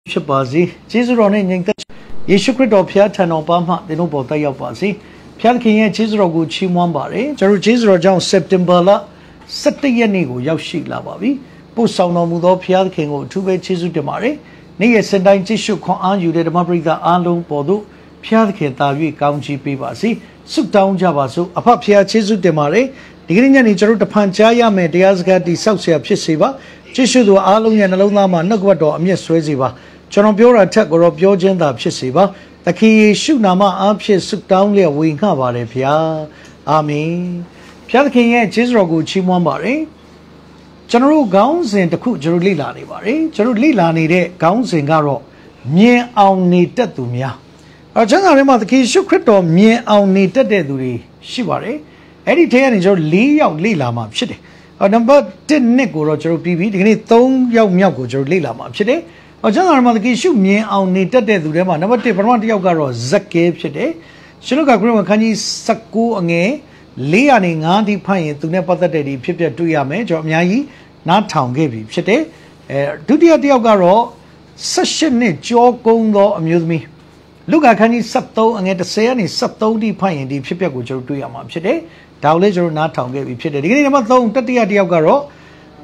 Shabazi, Jesus running Yeshukrit of Piatan Obama, the noble Tayabazi, Piakin, Jesus Rogu Chimwambari, Jesus Rojan September, Satayanigo, Yashi Lavavi, Pusano Mudo Piakin or two way Jesus de Mare, Nia Sendai Tishu Koan, you did Mabrida Alum Podu, Piakin Tavi, County Pivasi, Suk down Javasu, Apapia Jesus de Mare, the Green Nigeru the Panchaya, Mediasga, the Southia Pisiva, Jishu Alum and Alunama, Nagwado, Mies Reziva. Chonobura attack or Biogenda Pisiva, the key shoot Nama Apshi Suk down Lia Wing Havare Pia, Ami Piakin, Chisrogu Chimwambari, General Gowns and the Cook Jerulilani Bari, Jerulilani de Gowns and Garo, Mie Auni Tatumia. A general the key shoot crypto, Mie Auni Taduri, Shibari, Eddie Tan is your Lee out Lilama Shitty. A number 10 Nico Roger PV, the Tong Yao Miako Jerulilama Shitty. A general the issue me on need that to them, never take from the Yogaro Zake Shade. Shiluka Grim Kani Saku Ange, Leaning Auntie Pine to Nepata Daddy, Pipia to Yame, Jomiai, not town gave you Shade. Do the Yogaro, such a net, Joe Gondo amuse me. Look at Kani Sato and get the Sayani Sato di Pine, the Pipia Gujo to Yama Shade, Dowledge not town gave you Shade. The beginning of the Yogaro,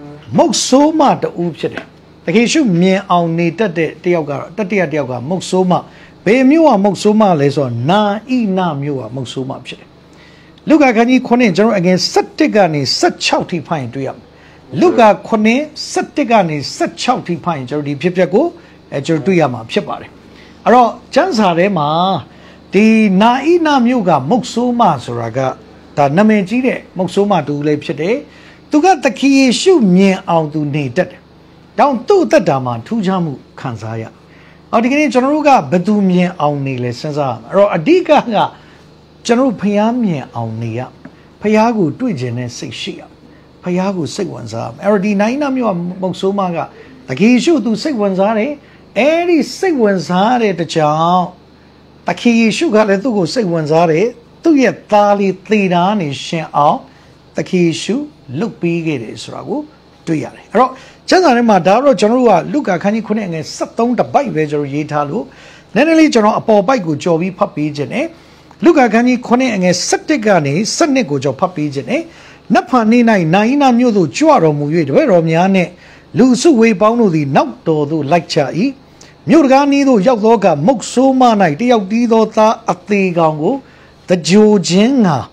Moksoma the Oop Shade. The issue me on need that Dioga, that dear Dioga, Moksoma, Bayamua Moksoma les on na Mua Moksoma. Look at Gani Kone general against Satigani, such chouty pine to yam. Look at Kone, Satigani, such chouty pine, Jody Pipiago, at Jorduyama, Pipari. Aro, Chansarema, the na Muga, Moksoma Suraga, the Namejide, Moksoma to Lepsede, to get the key issue me out to need that. Down to the Dama, two Jamu Kansaya. Or the Gene Generuga, Bedumia only lessons are, or a diga General Payamia only up. Payagu, Twigene, six shia. Payagu, six ones up. Or the Nainamua Moksumaga. The key shoot to six ones are, any six ones are at the chow. The key sugar let to go six ones are, to yet Tali Tidan is share out. The key shoe, look big it is ragu, to yare. General Daro General Luca Cani Kuning and Saton the bike veger Yetalu. Nenely General Apo Baiku Jovi Puppy Gene. Luca Cani Kuning and Satigani, Sanego Jo Puppy Gene. Napani Naina Mudu Juaro Muid, Veromiane, Lusu Way Bono the Nauto do like Chai. Murgani do Yagoga, Moksuma Night, the Audidota Ati Gango, the Jojinga.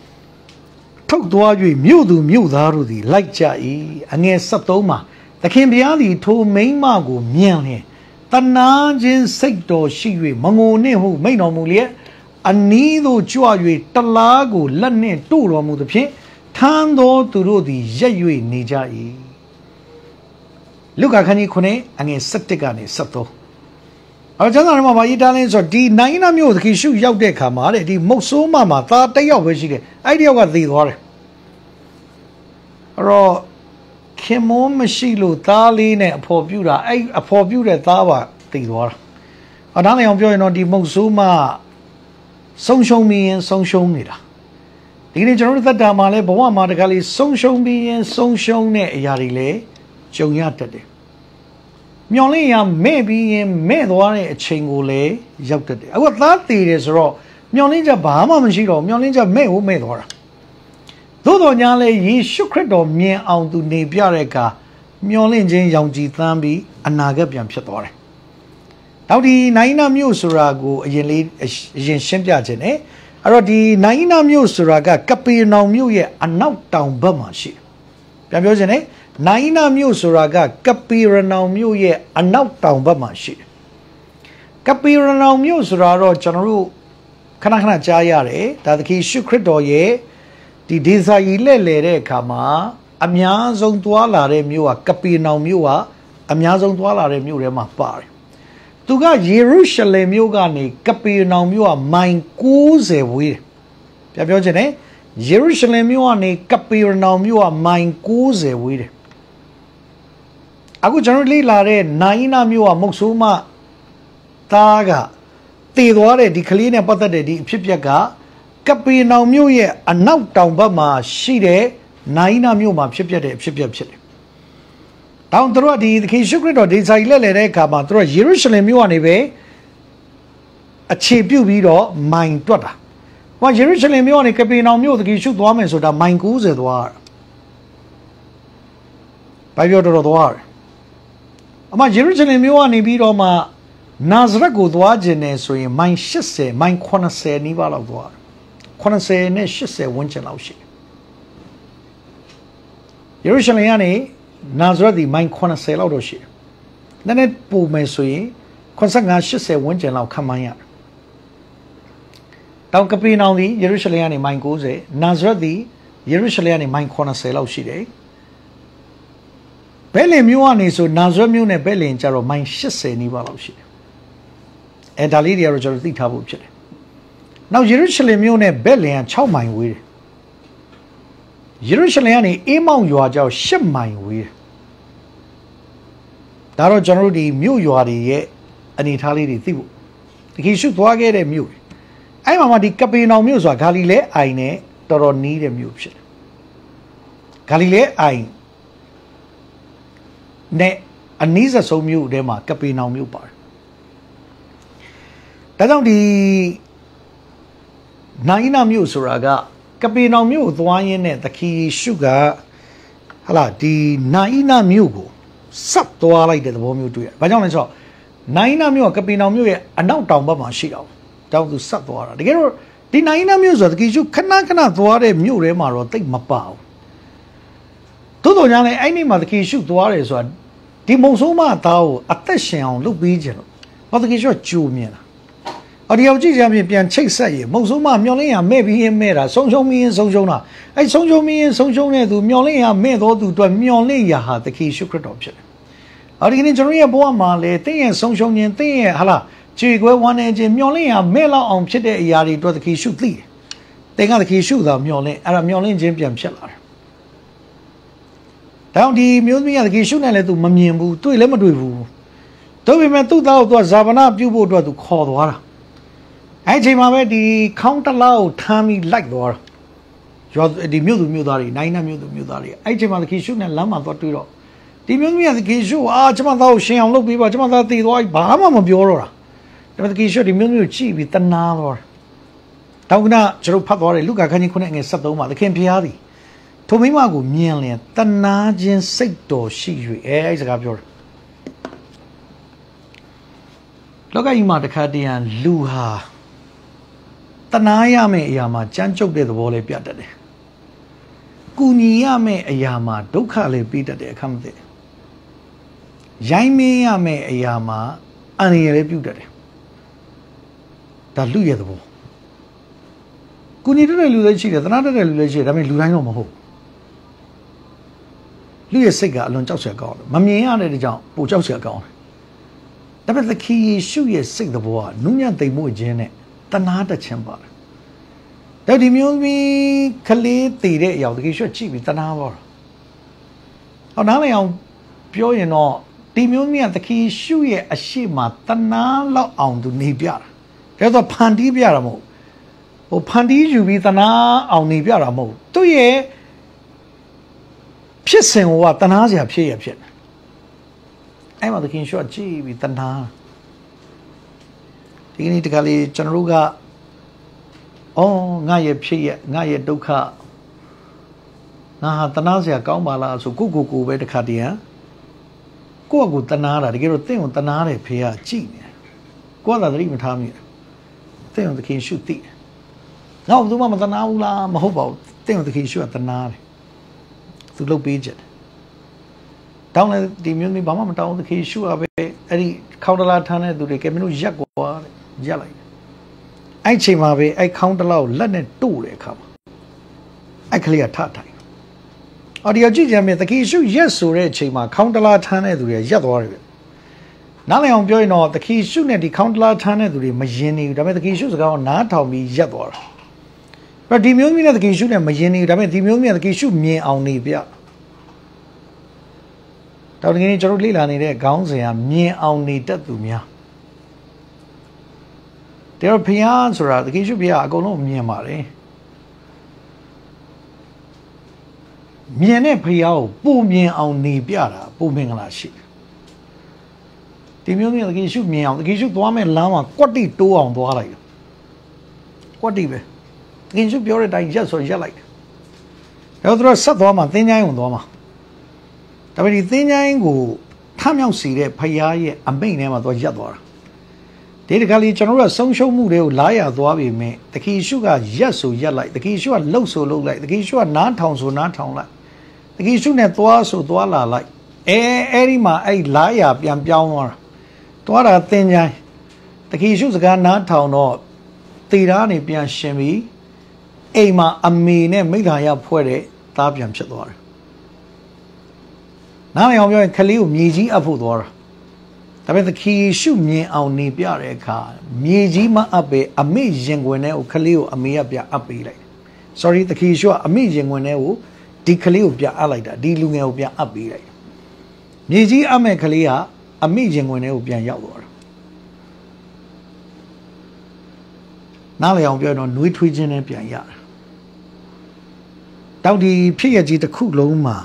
Talk to you, Mudaru, like Chai, and yes, Satoma. The Cambiadi told Main Mago, Miane. Tanajin Sector Shiwi, Mango Nehu, Maino Mulia, and Nido Juawi, Talago, Lane, Turo Mudapi, Tando to Rodi, Jayui, Nijai. Look at Kani Kone, and a Satigani Sato. Our general my Italians are D. Naina Mu, the Kishu Yaude Kamare, the Moso Mama, thought they always get idea what they were. Or Kemo Mashilo, Taline, a poor beauty, a poor beauty Tawa, they were. Another of you on the Mosuma, Song Show Me and Song Show Me. The general that Damale, Boama, the Gali, Song Show Me and Song Show Ne Yarile, Joyatade. Miolia maybe in Medware Chingole, Yaptade. I would that is raw. Miolinja Bahama Mashiro, Miolinja Mehu Medora. Dodo Yale ye shukredo me out to Nebiareka, Miolinjin Yonji Thambi, and Nagabiam Shatore. Now the Naina Musurago, Yen Shempiajene, already Naina Musuraga, Capi now Muye, and now down Burma she. Pamjone, Naina Musuraga, Capi now Muye, and now down Burma she. Capi now Musura, General Kanakana Jayare, that the key shukredo ye. The desire kama Amyazon Tuala Remua, Capi now Mua, Amyazon Tuala Remurema Par. Tuga Jerusalem Yogani, Capi now Mua, mine coose we. Piabiogene, Jerusalem Muani, Capi now Mua, mine coose we. I would generally lare Naina Mua Moksuma Taga, Tidore, the Kalina Pata de Pipiaga. Capi now Muye, and now down Bama, Shide, Naina Muma, Shipia, Shipia. Down through the secret of this I let a cama through Jerusalem you on a way a cheap you video mine daughter. Why Jerusalem you on a cabin on you the shoot woman so that mine goes at war. By your door. Ama Jerusalem you on a video ma Nazra good watching so in mine shisse, mine corner say nival of war. Corner say ne shisse winch and she. Jerusalem Nazra the mine corner sail out of she. Then it pulled me so ye, consanga she say winch and I'll come on. Down Capin on the Jerusalem mine goes a Nazra the Jerusalem mine corner sail out she day. Belly muani so Nazra mune belly in Jaro mine she say nival of she. And Dalidia Roger the tabu chile. Now Jerusalem mune belly and chow mine will. Jerusalem among you are just ship mine will. Daro generally mew you are ye an Italy thibu. He should walk a mew. I'm a madi capino musa Galile I ne Doro need a mew. Galile I ne a nisa so mew dema capino mew bar. That's on the Naina mew suraga. Capino mew, the wine in it, the key sugar. Hala, the Naina mew. Sup to like the bomb you do it. But only so Naina mew, Capino mew, and now down by my sheet down to sup to water. The Naina mews of the Kishu cannot to water mew remaro take my bow. Todo Yana, any mother Kishu to water is one. The Mosoma tau, a tession, look regional. What the Kishu Jumian. Or the Algerian chase say, Mosuma, Miolia, maybe in Mera, Sonjo me and Sojona. I Sonjo me and Sojona to Miolia, made or to Miolia, the key secret option. Or the engineer Boama, Le, Thing and Sonjonian Thing, Hala, Chigo one engine, Miolia, Mela on Chide Yari to the key shoot thee. They got the key shoot of Miolin, and a Miolin champion sheller. Down the Mumia, the key shoot and let to Mamimbu, to Lemadu. Toby met 2,000 to Savannah, people to call the water. I came away the counter loud, Tammy like the war. The Mudari, Nina Mudari. I came on the Kishu and Lama for Tiro. The Mumia the Kishu, Jamado, Sham, look, Jamada, the white Bahama of Biora. The Kishu, the Mumu chief with the Navor. Tauna, Cherupatori, look, I can't connect a Satoma, the Campiari. Tomimago, Mielian, Tanajin Sector, she, eh, is a capture. Look at him at the Cardian, Luha. Tanaya me yama, Jancho de the volley piatade. Kunia me a yama, Dokale pita de come there. Jaime yame a yama, any reputed. The Luya the bull. Kunita Lucia, another Lucia, I mean Lurano Moho. Luya Sega, Lonjosia gone. Mammy the jump, Pujosia gone. That was the key issue is sick the boy, Nunya de Mujene. Tanada chamber. That immune me Kali Tide Yaw the Kishu cheap with Tanawar. Oh, now I am pure in all. The immune me at the key shoe a shima Tanala on to Nibia. There's a Pandi Biaramo. Oh, Pandi you be Tana on Nibiaramo. 2 years. Pissing what Tanazia Pia. I'm at the king short cheap with Tana. You need to call it Chanaruga. Oh, Naya Pia, Naya Doka. Nah, Tanazia Gaumala, so Gugu with the Kadia. Go good Tanara, the girl thing with Tanare Pia, Gene. Go that even time. Thing the king shoot thee. Now, the Mamma Tanaula, Mahobo, thing the king shoot at Tanare. To low budget. Down at the Muni Bama down the king shoot away. Any counter tana do they get me no jaguar. Jelly. I came away, I count aloud, let it do they come. I clear Tata. Or the Ajija made the key shoe, yes, so red chima, count a lot tana do a yet warrior. Now I am joining all the key shoe and the count a lot tana do the machine, the key shoes go not tell me yet war. But the mummy of the key shoe and machine, the mummy of the key shoe me only beer. Down in Jordan, there gowns and me only that to me. There are pians or the Kishu Pia go no Myanmar. မြင်တဲ့ဖျားကိုပုံမြင်အောင်နေပြတာပုံမင်္ဂလာရှိဒီမျိုးမျိုးတကယ်ရှုမြင်အောင်တကယ်ရှုသွားမဲ့လမ်းမှာကွက်တိတိုးအောင်သွားလိုက်ကွက်တိပဲတကယ်ရှုပြောတဲ့အတိုင်းရက်ဆိုရက်လိုက်တယ်တော့သူတို့ဆက်သွားမှာသင်္ချိုင်းဝင်သွားမှာဒါပေမဲ့ဒီသင်္ချိုင်းကိုထမြောက်စီတဲ့ဖျားရဲ့အမိန့်ထဲမှာသူရက်သွားတာဒီတခါလေးကျွန်တော်တို့ကဆုံးရှုံးမှုတွေကိုလာရသွားပြီမဲ့တကယ်ရှုကရက်ဆိုရက်လိုက်တကယ်ရှုကလှုပ်ဆိုလှုပ်လိုက်တကယ်ရှုကနားထောင်ဆိုနားထောင်လိုက်တကယ်ရှုနဲ့သွားဆိုသွားလာလိုက်အဲ့ဒီမှာအဲ့လာရပြန်ပြောင်းသွားတာသင်္ချိုင်းတကယ်ရှုစကားနားထောင်တော့တေဓာနေပြန်ရှင်ပြီးအိမ်မှာအမေနဲ့မိသားရဖွဲ့တဲ့သားပြန်ဖြစ်သွားတယ်နားမအောင်ပြောရင်ခလေးကိုမြေကြီးအပ်ဖို့သွားတာဒါပေမဲ့တခီရှုမြင်အောင်နေပြတဲ့အခါမြေကြီးမအပ်ပဲအမေရင်ခွင်ထဲကိုခလေးကိုအမေကပြန်အပ်ပေးလိုက် sorry တခီရှုကအမေရင်ခွင်ထဲကိုဒီခလေးကိုပြန်အပ်လိုက်တာဒီလူငယ်ကိုပြန်အပ်ပေးလိုက်မြေကြီးအပ်မဲ့ခလေးကအမေရင်ခွင်ထဲကိုပြန်ရောက်သွားတာနားလည်အောင်ပြောရင်တော့နှွေးထွေးခြင်းနဲ့ပြန်ရတယ်တောက်ဒီဖြစ်ရကြီးတစ်ခုလုံးမှာ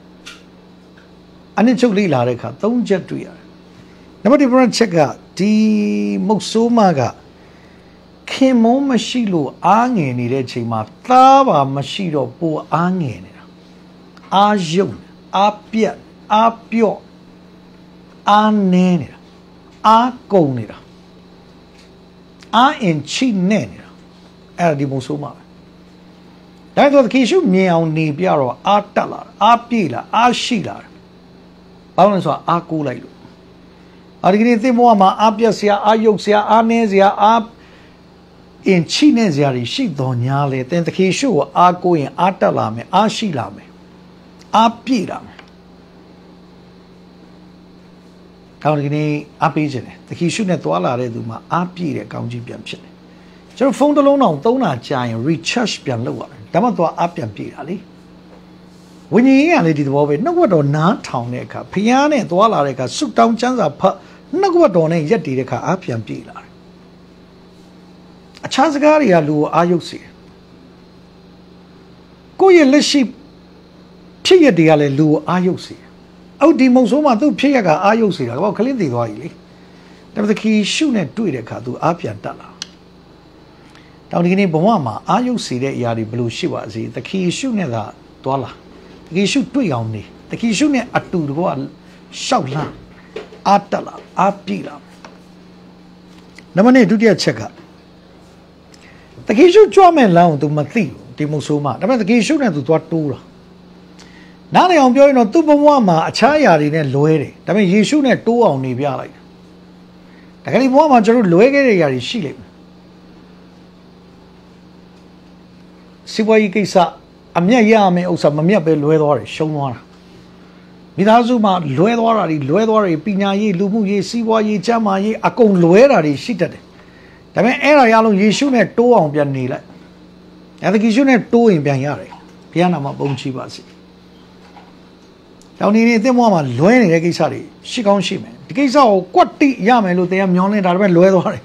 အနစ်ချုပ်လေးလာတဲ့အခါ၃ချက်တွေ့ရတယ်နံပါတ်1 ချက်ကဒီမုတ်ဆိုးမကခင်မုန်းမရှိလို့အားငယ်နေတဲ့ချိန်မှာသားပါမရှိတော့ပိုအားငယ်နေတာအားယုံအားပြတ်အားပြော့အားနည်းနေတာအားကုန်နေတာအားအင်ချိနဲ့နေတာအဲ့ဒါဒီမုတ်ဆိုးမပဲဒါဆိုတခီရှုမြင်အောင်နေပြတော့အားတက်လာအားပြေးလာအားရှိလာဘာလို့လဲဆိုတော့အားကိုးလိုက်လို့ဒီကနေ့သိမောမှာအားပြက်စရာအားယုတ်စရာအားနည်းစရာအားအင်ချိနဲ့စရာတွေရှိတော်ညာလေသင်တခီရှုကိုအားကိုးရင်အားတက်လာမယ်အားရှိလာမယ်အားပြေးလာမယ်ကောင်းဒီကနေ့အားပေးခြင်းတယ်တခီရှုနဲ့သွားလာတဲ့သူမှာအားပြေးတဲ့ကောင်းကြီးပြန်ဖြစ်တယ်ကျွန်တော်ဖုန်းတစ်လုံးအောင်သုံးတာကြာရင် recharge ပြန်လုပ်ရတယ်ဒါမှသွားအားပြန်ပြေးတာလေဝိညာဉ်ရေးကလေဒီသဘောပဲနှုတ်ကတော်နားထောင်တဲ့အခါဖျားနဲ့သွားလာတဲ့အခါဆုတောင်းချမ်းသာဖတ်နှုတ်ကတော်နဲ့ရက်တည်တဲ့အခါအားပြန်ပြေးလာတယ်အခြားစကားတွေကလူကိုအာရုံစေကိုယ့်ရဲ့လက်ရှိဖြစ်ရတွေကလည်းလူကိုအာရုံစေအော်ဒီမုံဆိုးမှာသူ့ဖြစ်ရကအာရုံစေတာကောခလင်းတည်သွားပြီလေဒါပေမဲ့ခီရှုနဲ့တွေ့တဲ့အခါသူအားပြန်တက်လာတောင်ဒီကနေ့ဘဝမှာအာရုံစေတဲ့အရာတွေဘယ်လိုရှိပါစေတခီရှုနဲ့သာသွားလာတခီရှုတွေ့အောင်နေတခီရှုနဲ့အတူတကွရှောက်လာအားတက်လာအားပြေးလာနံပါတ်2ဒုတိယချက်ကတခီရှုကြွမဲ့လမ်းကို तू မသိဘူးဒီမုတ်ဆိုးမဒါပေမဲ့တခီရှုနဲ့ तू သွားတိုးတာနားလည်အောင်ပြောရင်တော့သူ့ဘဝမှာအခြားအရာတွေနဲ့လွဲတယ်ဒါပေမဲ့ယေရှုနဲ့တိုးအောင်နေပြလိုက်တာဒါကြိဘဝမှာကျွန်တော်လွဲခဲ့တဲ့အရာတွေရှိလိမ့်မယ်စီးပွားရေးကိစ္စအမျက်ရမယ်ဥစ္စာမမျက်ပဲလွဲသွားတယ်ရှုံးသွားတာမိသားစုမှာလွဲသွားတာတွေပညာရေးလူမှုရေးစီးပွားရေးကျန်းမာရေးအကုန်လွဲတာတွေရှိတတ်တယ်ဒါပေမဲ့အဲ့ဒါရအောင်ယေရှုနဲ့တိုးအောင်ပြန်နေလိုက်အဲ့ဒါယေရှုနဲ့တိုးရင်ပြန်ရတယ်ဘုရားနာမပုံချီပါစေတောင်နေနေအသင်းဘဝမှာလွဲနေတဲ့ကိစ္စတွေရှိကောင်းရှိမယ်ဒီကိစ္စကိုကွက်တိရမယ်လို့တရားမျောနေတာဒါပေမဲ့လွဲသွားတယ်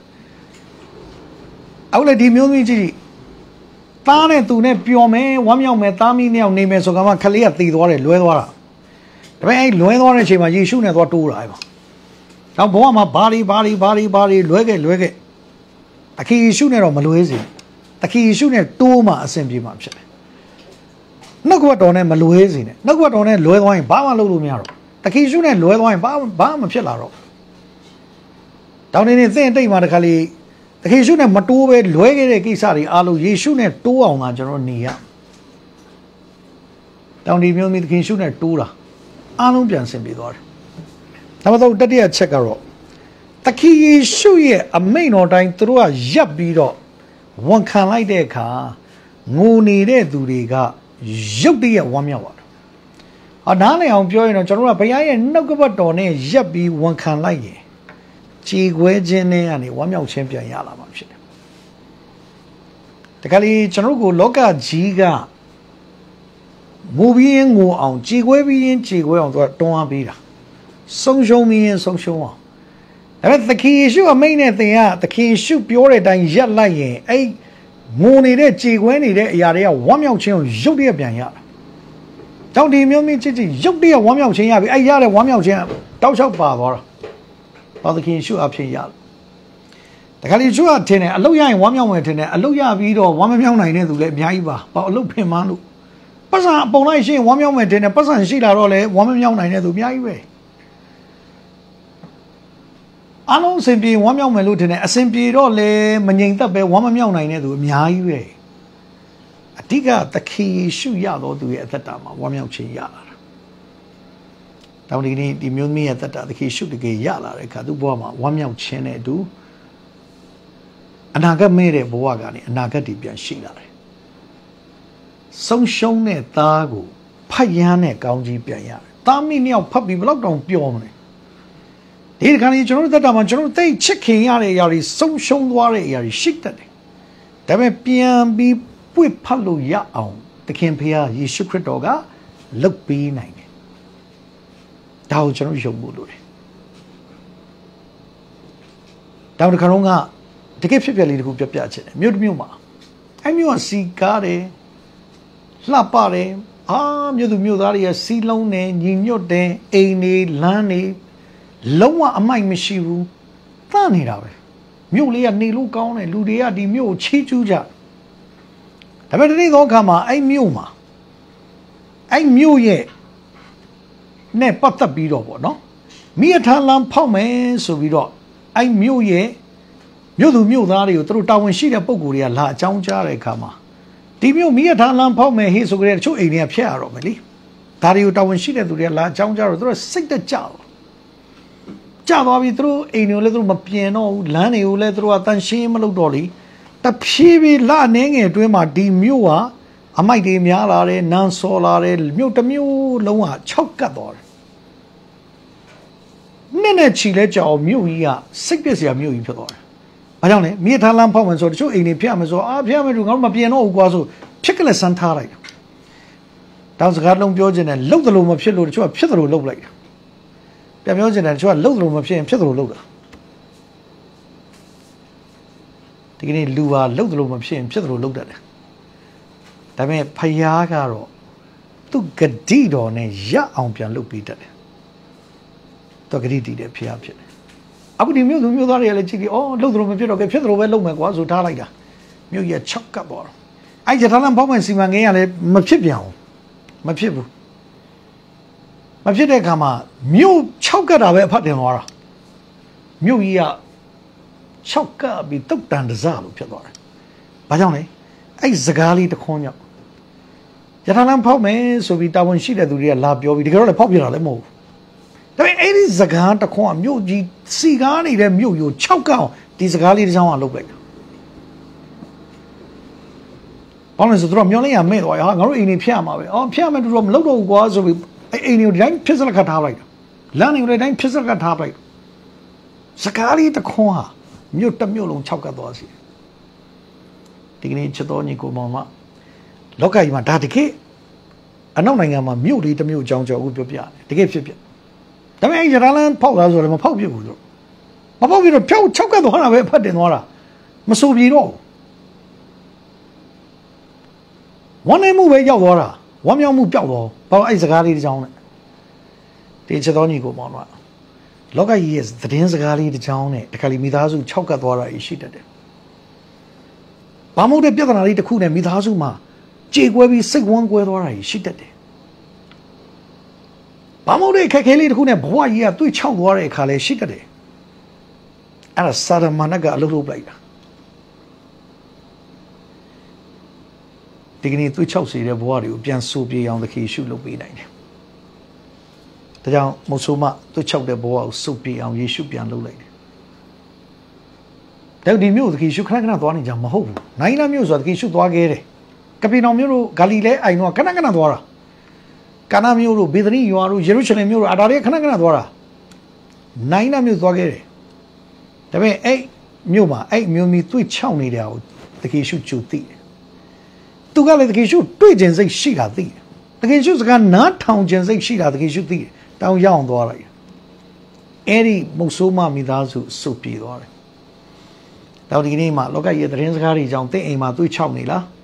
အခုလေဒီမျိုးမျိုးကြီးသားနဲ့သူနဲ့ပျော်မယ်ဝမ်းမြောက်မယ်သားမီးနှစ်ယောက်နေမယ်ဆိုကမှခလေးကတည်သွားတယ်လွဲသွားတာဒါပေမဲ့အဲ့လွဲသွားတဲ့အချိန်မှာယေရှုနဲ့သွားတိုးတာအဲ့မှာတော့ဘဝမှာဘာတွေလွဲခဲ့တခီယေရှုနဲ့တော့မလွဲစေတခီယေရှုနဲ့တိုးမှအဆင်ပြေမှာဖြစ်တယ်နှုတ်ကပတ်တော်နဲ့မလွဲစေနဲ့နှုတ်ကပတ်တော်နဲ့လွဲသွားရင်ဘာမှလုပ်လို့မရတော့တခီယေရှုနဲ့လွဲသွားရင်ဘာမှမဖြစ်လာတော့တောင်းနေသင်တိတ်မှာတခါလေတခီယေရှုနဲ့မတိုးပဲလွဲခဲ့တဲ့ကိစ္စတွေအားလုံးယေရှုနဲ့တိုးအောင်ကကျွန်တော်နေရတောင်းဒီမျိုးမျိုးတခီယေရှုနဲ့တိုးတာအားလုံးပြန်ဆင်ပြေသွားတယ်။နောက်တော့တတိယချက်ကတော့တခီယေရှုရဲ့အမိန့်တော်တိုင်းသူတို့ကရပ်ပြီးတော့ဝန်ခံလိုက်တဲ့အခါငိုနေတဲ့သူတွေကရုတ်တရက်ဝမ်းမြောက်သွားတယ်။နားလည်အောင်ပြောရင်တော့ကျွန်တော်တို့ကဘုရားရဲ့နှုတ်ကပတ်တော်နဲ့ရပ်ပြီးဝန်ခံလိုက်ရင်ကြေခွဲခြင်းနဲ့ကနေဝမ်းမြောက်ခြင်းပြန်ရလာမှာဖြစ်တယ်။တခါလေကျွန်တော်တို့ကိုလောကကြီးကငိုပြီးရင်ငိုအောင်ကြေခွဲပြီးရင်ကြေခွဲအောင်သူကတွန်းအားပေးတာဆုံးရှုံးပြီးရင်ဆုံးရှုံးအောင်ဒါပေမဲ့သခင်ယေရှုအမိန့်နဲ့သင်ကသခင်ယေရှုပြောတဲ့အတိုင်းရပ်လိုက်ရင်အဲ့ငိုနေတဲ့ကြေခွဲနေတဲ့အရာတွေကဝမ်းမြောက်ခြင်းကိုရုတ်တရက်ပြန်ရတာကြောင့်ဒီမျိုးမင်းချစ်ချစ်ရုပ်တရက်ဝမ်းမြောက်ခြင်းရပြီအဲ့ရတဲ့ဝမ်းမြောက်ခြင်းတောက်လျှောက်ပါသွားတာဘာသခင်ရှုအဖြစ်ရတခါလေရှုအထင်တယ်အလုတ်ရရင်ဝမ်းမြောက်မယ်ထင်တယ်အလုတ်ရပြီးတော့ဝမ်းမမြောက်နိုင်တဲ့သူလည်းအများကြီးပါဘာအလုတ်ဖင်မန်းလို့ပတ်စံအပုံလိုက်ရှင်းဝမ်းမြောက်မယ်ထင်တယ်ပတ်စံရှိလာတော့လေဝမ်းမမြောက်နိုင်တဲ့သူအများကြီးပဲအလုံးအစဉ်ပြေဝမ်းမြောက်မယ်လို့ထင်တယ်အစဉ်ပြေတော့လေမငြိမ်သက်ပဲဝမ်းမမြောက်နိုင်တဲ့သူအများကြီးပဲအဓိကသခင်ယေရှုရတော်သူရဲ့အသက်တာမှာဝမ်းမြောက်ခြင်းရလာတာတောင်းဒီနေ့ဒီမျိုးမင်းရဲ့အသက်တာသခင်ယေရှုတကယ်ရလာတဲ့အခါသူ့ဘဝမှာဝမ်းမြောက်ခြင်းနဲ့အတူအနာဂတ်မဲ့တဲ့ဘဝကနေအနာဂတ်တည်ပြန်ရှိလာတယ်ဆုံးရှုံးတဲ့သားကိုဖတ်ရမ်းတဲ့ကောင်းကြီးပြန်ရတယ်သားမိမြောက်ဖတ်ပြီးဘလောက်တောင်ပြောမလဲဒီခါလေးကျွန်တော်တို့သက်တာမှာကျွန်တော်တို့သိချစ်ခင်ရတဲ့အရာတွေဆုံးရှုံးသွားတဲ့အရာတွေရှိတတ်တယ်ဒါပေမဲ့ပြန်ပြီးပွေဖတ်လို့ရအောင်သခင်ဖေဟာယေရှုခရစ်တော်ကလုပ်ပေးနိုင်တယ်ဒါကိုကျွန်တော်ယုံဖို့လိုတယ်တောင်တစ်ခါတော့ကတကယ်ဖြစ်ပြလေးတခုပြပြချင်တယ်မြို့တစ်မြို့မှာအဲ့မြို့ကစီကားတယ်လှပတယ်မြို့သူမြို့သားတွေကစီးလုံးတယ်ညီညွတ်တယ်အိမ်တွေလမ်းတွေလုံးဝအမိုက်မရှိဘူးသန့်နေတာပဲမြို့လေးကနေလို့ကောင်းတယ်လူတွေကဒီမြို့ကိုချီးကျူးကြဒါပေမဲ့ဒီနေ့သောအခါမှာအဲ့မြို့မှာအဲ့မြို့ရဲ့နဲ့ပတ်သက်ပြီးတော့ပေါ့နော်မိရထားလမ်းဖောက်မယ်ဆိုပြီးတော့အဲ့မြို့ရဲ့မြို့သူမြို့သားတွေကိုသူတို့တာဝန်ရှိတဲ့ပုံကိုယ်တွေကလာအကြောင်းကြားတဲ့အခါမှာဒီမြို့မိရထားလမ်းဖောက်မယ်ဟေ့ဆိုကြတဲ့တချို့အိမ်တွေကဖျက်ရတော့မယ်လေဒါတွေကိုတာဝန်ရှိတဲ့သူတွေကလာအကြောင်းကြားတော့သူတို့စိတ်တက်ကြတော့ကြသွားပြီသူတို့အိမ်တွေကိုလည်းသူတို့မပြင်တော့ဘူးလမ်းတွေကိုလည်းသူတို့ကတန်ရှင်းမလုပ်တော့လေတဖြည်းဖြည်းလအနေငယ်အတွင်းမှာဒီမြို့ဟာအမိုက်တွေများလာတယ်နန်းစော်လာတယ်မြို့တစ်မြို့လုံးက6ကတ်သွားတယ်နဲ့ချီလဲကြောင်မြို့ကြီးကစိတ်ပျက်စရာမြို့ကြီးဖြစ်သွားတယ်ဘာကြောင့်လဲမြေထားလမ်းဖောက်မယ်ဆိုတချို့အိမ်တွေဖျက်မယ်ဆိုဖျက်မယ်သူငါတို့မပြင်တော့ဘူးကွာဆိုဖြစ်ကလေးစမ်းထားလိုက်တောင်စကားလုံးပြောချင်တယ်လှုပ်တယ်လို့မဖြစ်လို့တချို့ကဖြစ်တယ်လို့လှုပ်လိုက်ပြန်ပြောချင်တယ်တချို့ကလှုပ်တယ်လို့မဖြစ်ရင်ဖြစ်တယ်လို့လှုပ်တာဒီကနေ့လူဟာလှုပ်တယ်လို့မဖြစ်ရင်ဖြစ်တယ်လို့လှုပ်တတ်တယ်ဒါပေမဲ့ဖယားကတော့သူ့ဂတိတော်နဲ့ရအောင်ပြန်လှုပ်ပြီးတတ်တယ်သူဂတိတည်တဲ့ဖယားဖြစ်တယ်အခုဒီမြို့သူမြို့သားတွေကလည်းကြည့်ပြီးလှုပ်တယ်လို့မဖြစ်တော့ကဲဖြစ်တယ်လို့ပဲလှုပ်မယ်ကွာဆိုထားလိုက်တာမြို့ကြီး6ကပ်ပေါ်တော့အဲ့ရထားလမ်းပေါက်မယ်စီမံကိန်းကလည်းမဖြစ်ပြန်ဘူးမဖြစ်ဘူးမဖြစ်တဲ့အခါမှာမြို့6ကပ်တာပဲအဖတ်တင်သွားတာမြို့ကြီးက6ကပ်ပြီးတုတ်တန်တစားလို့ဖြစ်သွားတယ်ဘာကြောင့်လဲအဲ့စကားလေးတစ်ခွန်းကြောင့်ရထားလမ်းဖောက်မယ်ဆိုပြီးတာဝန်ရှိတဲ့သူတွေကလာပြောပြီးတကယ်တော့လည်းဖောက်ပြတာလည်းမဟုတ်ဘူးဒါပေမဲ့အဲ့ဒီစကားတစ်ခွန်းကမြို့ကြီးစီကားနေတဲ့မြို့ရို6ကောင်ဒီစကားလေးတစ်ချောင်းကလုပ်လိုက်တာဘာလို့လဲဆိုတော့မျောလင်းရမဲ့သွားရဟာငါတို့အိမ်နေဖျက်ရမှာပဲဖျက်ရမယ်တူတော့မလုပ်တော့ဘူးကွာဆိုပြီးအိမ်တွေကိုဒီတိုင်းဖြစ်စလက်ခတ်ထားလိုက်တာလမ်းတွေကိုဒီတိုင်းဖြစ်စလက်ခတ်ထားလိုက်စကားလေးတစ်ခွန်းဟာမြို့တစ်မြို့လုံး6ကတ်သွားစီဒီကနေ့ချစ်တော်ညီကိုမောင်မလောကကြီးမှာဒါတကယ်အနောက်နိုင်ငံမှာမြို့လေးတစ်မြို့အကြောင်းကြောက်ကိုပြောပြတယ်တကယ်ဖြစ်ဒါပေမဲ့ရထားလမ်းဖောက်တာဆိုတော့မဖောက်ပြဘူးဆိုမဖောက်ပြတော့ဖြောက်6ကတ်သွားတာပဲအဖတ်တင်သွားတာမဆိုပြေတော့ဝမ်းနေမှုပဲရောက်သွားတာဝမ်းမြောက်မှုပျောက်သွားဘာလို့အဲ့စကားလေးတစ်ချောင်းနဲ့ဒီချစ်တော်ညီကိုမောင်တော့လောကကြီးရဲ့သတင်းစကားလေးတစ်ချောင်းနဲ့တခါလီမိသားစု6ကတ်သွားတာရှိတတ်တယ်ဘာမို့တဲ့ပြဿနာလေးတစ်ခုနဲ့မိသားစုမှာကြေကွဲပြီးစိတ်ဝမ်းကွဲသွားတာရှိတတ်တယ်ဘာမို့တဲ့ခက်ခဲလေးတစ်ခုနဲ့ဘဝကြီးကတွေးချောက်သွားတဲ့အခါလဲရှိတတ်တယ်အဲ့ဒါစာရမဏကအလုပ်လုပ်လိုက်တာဒီကနေ့တွေးချောက်စေတဲ့ဘဝတွေကိုပြန်ဆိုပြေအောင်သခင်ယေရှုလုပ်ပေးနိုင်တယ်ဒါကြောင့်မဆိုးမတွေးချောက်တဲ့ဘဝကိုစုပ်ပြေအောင်ယေရှုပြန်လုပ်လိုက်တယ်ဒါဒီမြို့သခင်ယေရှုခဏခဏသွားနေကြမဟုတ်ဘူးနိုင်လာမြို့ဆိုတာသခင်ယေရှုသွားခဲ့တယ်ကပေနောင်မြို့တို့ဂါလိလဲအိုင်တို့ခဏခဏသွားတာကာနာမြို့တို့ဘေသနိရွာတို့ယေရုရှလင်မြို့တို့ဒါတွေခဏခဏသွားတာနိုင်လာမြို့သွားခဲ့တယ်ဒါပေမဲ့အဲ့မြို့မှာအဲ့မြို့မီတွေးချောက်နေတဲ့အောင်သခင်ယေရှုကြိုသိတယ်သူကလည်းသခင်ယေရှုတွေ့ခြင်းစိတ်ရှိတာသိတယ်သခင်ယေရှုစကားနားထောင်ခြင်းစိတ်ရှိတာသခင်ယေရှုသိတယ်တောင်းရအောင်သွားလိုက်အဲ့ဒီမုတ်ဆိုးမမိသားစုစုပ်ပြေသွားတယ်တော့ဒီကနေ့မှာလောကကြီးရဲ့သတင်းစကားတွေကြောင့်တင့်အိမ်မှာတွေးချောက်နေလား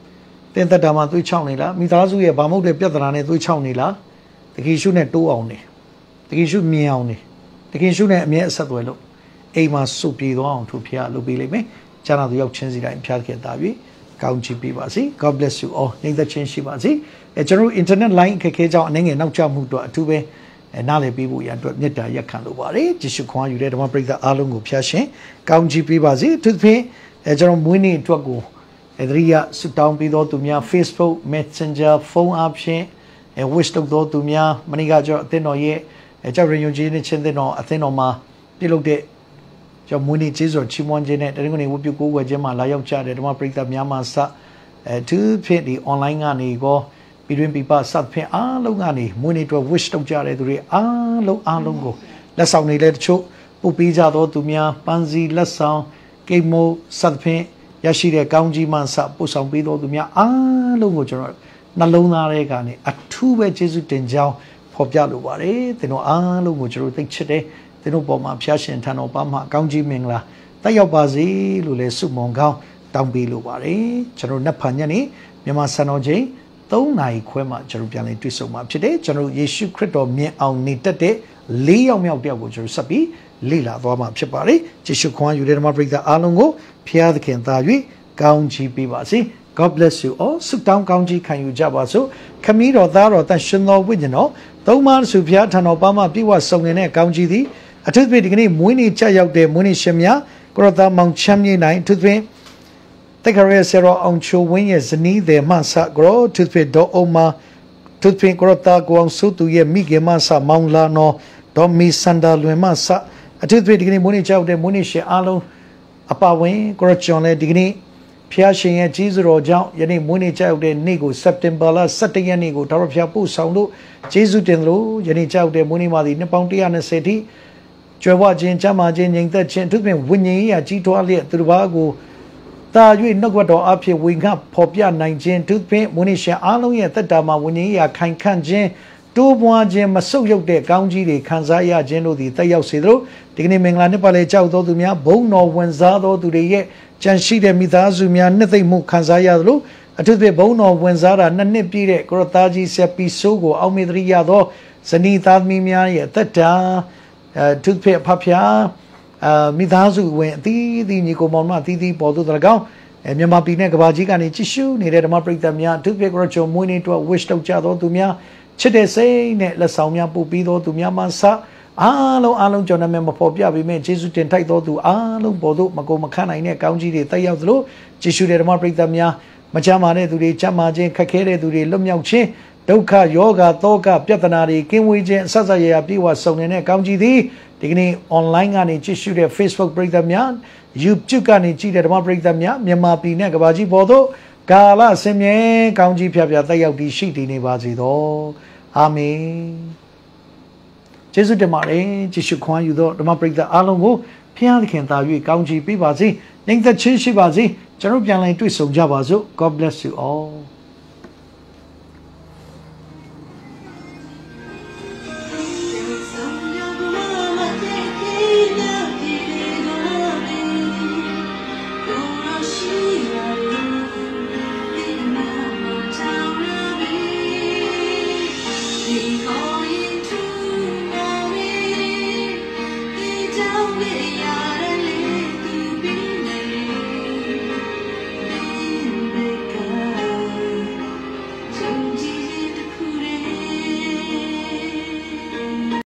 တင်းသက်တာမှသွေးချောင်းနေလားမိသားစုရဲ့ဗာမုတ်တဲ့ပြဿနာနဲ့သွေးချောင်းနေလားတကယ်ရှုနဲ့တိုးအောင်နေတကယ်ရှုမြင်အောင်နေတကယ်ရှုနဲ့အမြဲအဆက်အသွယ်လို့အိမ်မှာစုပြေသွားအောင်သူဖျားလုပ်ပေးလိမ့်မယ်ကျန်တာသူရောက်ချင်းစီတိုင်းဖျားခဲ့တာပြီကောင်းချီးပေးပါစေ God bless you all ညီသက်ချင်းရှိပါစေကျွန်တော် internet line အခက်ခဲကြောင့်အနေငယ်နောက်ကျမှုတော့အထူးပဲနားလည်ပေးဖို့ရအတွက်မြတ်တာရက်ခံလိုပါတယ်ကြည့်ရှုခွန်အားယူတဲ့ဓမ္မပရိသတ်အားလုံးကိုဖျားရှင်ကောင်းချီးပေးပါစေသူဖြင့်ကျွန်တော်မွေးနေ့အတွက်ကိုသတိရဆူတောင်းပြီးတော့သူများ Facebook Messenger ဖုန်းအပြင်wish လုပ်တော့သူများမနေ့ကကျွန်တော်အသင်းတော်ရဲ့ကြောက်ရင်ယုံကြည်နေခြင်းတဲ့တော်အသင်းတော်မှာပြုလုပ်တဲ့ကျွန်တော်မွေးနေ့ကျေးဇူးချီးမွမ်းခြင်းနဲ့တရင်ကနေဝတ်ပြုကိုးကွယ်ခြင်းမှာလာရောက်ကြတဲ့ဓမ္မပရိသတ်များမှာစသူဖြင့်ဒီ online ကနေကိုပြည်တွင်းပြည်ပစသဖြင့်အားလုံးကနေမွေးနေ့အတွက် wish လုပ်ကြတဲ့သူတွေအားလုံးကိုလက်ဆောင်တွေလည်းတချို့ပို့ပေးကြတော့သူများပန်းစည်းလက်ဆောင်ကိတ်မိုးစသဖြင့်ရရှိတဲ့ကောင်းကြီးမှစပို့ဆောင်ပေးတော်သူများအားလုံးကိုကျွန်တော်နှလုံးသားထဲကနေအထူးပဲကျေးဇူးတင်ကြောင်းဖော်ပြလိုပါတယ်သင်တို့အားလုံးကိုကျွန်တော်သိချစ်တယ်သင်တို့ပေါ်မှာဖျားရှင်ထံတော်ပါမှကောင်းကြီးမင်္ဂလာတက်ရောက်ပါစေလို့လည်းဆုမွန်ကောင်းတောင်းပေးလိုပါတယ်ကျွန်တော်နက်ဖန်ညနေမြန်မာစံတော်ချိန်3 နာရီခွဲမှကျွန်တော်ပြန်လည်တွေ့ဆုံမှာဖြစ်တယ်ကျွန်တော်ယေရှုခရစ်တော်မြင်အောင်နေတတ်တဲ့4 ယောက်မြောက်တယောက်ကိုကျွန်တော်ဆက်ပြီးလေ့လာသွားမှာဖြစ်ပါတယ်ယေရှုခွန်ယူတဲ့ဓမ္မပရိသတ်အားလုံးကိုဖျားသခင်သာ၍ကောင်းချီးပေးပါစေ God bless you all ဆုတောင်းကောင်းချီးခံယူကြပါစို့ခမည်းတော်သားတော်တန်ရှင်တော်ဝိညာဉ်တော်သုံးပါးစုဖျားထံတော်ပါမှပြည့်ဝစုံနေတဲ့ကောင်းချီးသည်အထူးသဖြင့်ဒီကနေ့မွေးနေ့ကြရောက်တဲ့မွေးနေ့ရှင်များကိုရသားမောင်ချမ်းမြေနိုင်အထူးသဖြင့်တက္ကရာဆရာအောင်ချိုဝင်းရဲ့ဇနီးသည်မှဆဂရောအထူးသဖြင့်ဒေါ်အိုမာအထူးသဖြင့်ကိုရသားကိုအောင်စုသူရဲ့မိခင်မှဆမောင်လာနော်ဒေါ်မီစန္ဒာလွင်မှဆအထူးသဖြင့်ဒီကနေ့မွေးနေ့ကြရောက်တဲ့မွေးနေ့ရှင်အားလုံးအပါဝင်ကိုရချွန်လည်းဒီကနေ့ဖျားရှင်ရဲ့ကြီးစွာတော်ကြောင့်ယနေ့မွေးနေ့ကြရောက်တဲ့နေ့ကိုစက်တင်ဘာလ17 ရက်နေ့ကိုတော်ဖျားပို့ဆောင်လို့ကျေးဇူးတင်လို့ယနေ့ကြရောက်တဲ့မွေးနေ့မှာဒီနှစ်ပေါင်း120ထိကျွယ်ဝခြင်းကျမ်းမာခြင်းငြိမ်သက်ခြင်းအထူးသဖြင့်ဝိညာဉ်ရေးရာကြီးထွားလျက်သူတစ်ပါးကိုတာ၍နှုတ်ကတော်အဖြစ်ဝေငှဖော်ပြနိုင်ခြင်းအထူးသဖြင့်မွေးနေ့ရှင်အားလုံးရဲ့သက်တာမှာဝိညာဉ်ရေးရာခိုင်ခန့်ခြင်းတိုးပွားခြင်းမဆုတ်ယုတ်တဲ့ကောင်းကြီးတွေခံစားရခြင်းတို့သည်တက်ရောက်စေသလိုဒီကနေ့မင်္ဂလာနှစ်ပတ်လည်ကြောက်တော်သူများဘုံတော်ဝင်စားတော်သူတွေရဲ့ကြံရှိတဲ့မိသားစုများနှစ်သိမ့်မှုခံစားရသလိုအထူးသဖြင့်ဘုံတော်ဝင်စားတာနှစ်နှစ်ပြည့်တဲ့ကိုရသားကြီးဆက်ပီဆိုးကိုအောက်မေတ္တရိယသောဇနီးသားသမီးများရဲ့သက်တာအထူးသဖြင့်ဖဖျားမိသားစုဝင်အသီးသီးညီကိုမောင်နှမအသီးသီးပေါ်သို့တကောင်းမြန်မာပြည်နဲ့ကမ္ဘာကြီးကနေကြည့်ရှုနေတဲ့ဓမ္မပရိသတ်များအထူးသဖြင့်ကိုရချုံမွေးနေ့အတွက် wish လုပ်ကြတော်သူများချစ်တဲ့စိတ်နဲ့လက်ဆောင်များပို့ပြီးတော်သူများမှစအားလုံးကျွန်တော်နာမည်မဖော်ပြပေမဲ့ယေရှုတင်ထိုက်တော်သူအားလုံးပေါ်သို့မကုန်မခန့်နိုင်တဲ့ကောင်းကြီးတွေတက်ရောက်သလိုယေရှုတဲ့ဓမ္မပရိသတ်များမချမ်းမာတဲ့သူတွေချမ်းမာခြင်းခက်ခဲတဲ့သူတွေလွတ်မြောက်ခြင်းဒုက္ခယောဂသောကပြဿနာတွေကင်းဝေးခြင်းအဆက်ဆက်ရရပြေဝဆုံနေတဲ့ကောင်းကြီးသည်ဒီကနေ့ online ကနေကြည့်ရှုတဲ့ Facebook ပရိသတ်များ YouTube ကနေကြည့်တဲ့ဓမ္မပရိသတ်များမြန်မာပြည်နဲ့ကမ္ဘာကြီးပေါ်သို့ကာလဆင်မြဲကောင်းကြီးဖြာဖြာတက်ရောက်ပြီးရှိတည်နေပါစေသောအာမင်ကျေးဇူးတင်ပါတယ်ယေရှုခွန်ယူသောဓမ္မပရိသတ်အားလုံးကိုဖျားသခင်သာ၍ကောင်းချီးပေးပါစေညီသက်ချင်းရှိပါစေကျွန်တော်ပြန်လည်တွေ့ဆုံကြပါစို့ God bless you all We